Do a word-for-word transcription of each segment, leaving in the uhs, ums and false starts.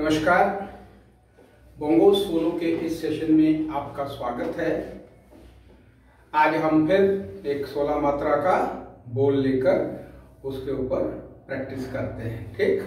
नमस्कार, bongo solo के इस सेशन में आपका स्वागत है। आज हम फिर एक सोलह मात्रा का बोल लेकर उसके ऊपर प्रैक्टिस करते हैं। ठीक,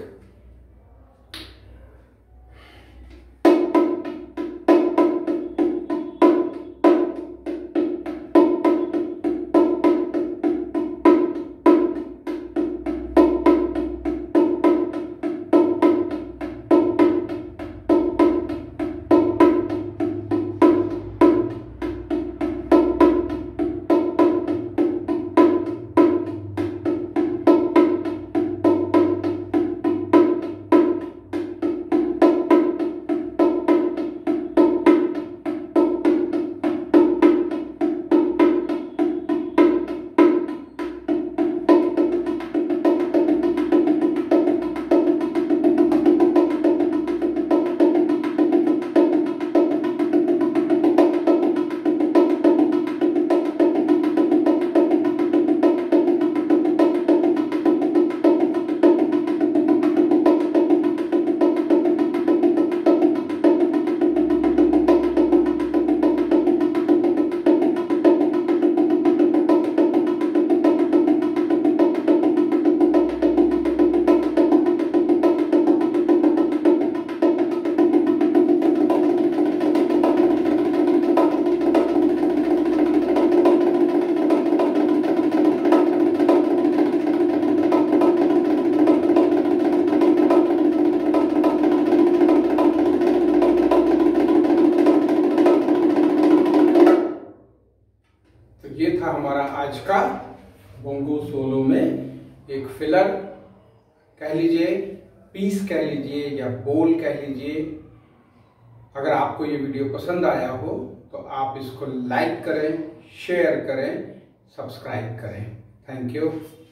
ये था हमारा आज का बोंगो सोलो में एक फिलर कह लीजिए, पीस कह लीजिए या बोल कह लीजिए। अगर आपको ये वीडियो पसंद आया हो तो आप इसको लाइक करें, शेयर करें, सब्सक्राइब करें। Thank you.